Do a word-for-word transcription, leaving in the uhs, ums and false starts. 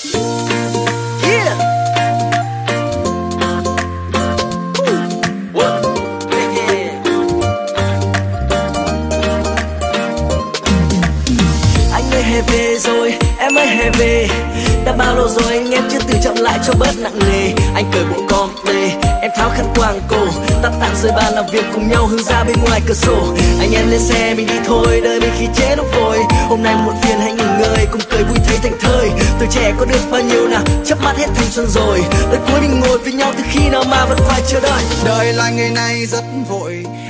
Yeah. Anh ơi hè về rồi, em ơi hè về. Đã bao lâu rồi anh em chưa từ chậm lại cho bớt nặng nề. Anh cởi bộ com lê, em tháo khăn quàng cổ, tắt tạm rời bàn làm việc cùng nhau hướng ra bên ngoài cửa sổ. Anh em lên xe mình đi thôi, đời mình khi chế nó vội. Hôm nay muộn phiền hãy nghỉ ngơi, cùng cười vui thấy thành thơi. Tuổi trẻ có được bao nhiêu nào, chớp mắt hết thanh xuân rồi. Đời cuối mình ngồi với nhau từ khi nào mà vẫn phải chờ đợi. Đời loài người này rất vội,